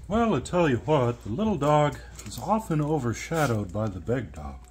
Well, I tell you what, the little dog is often overshadowed by the big dog.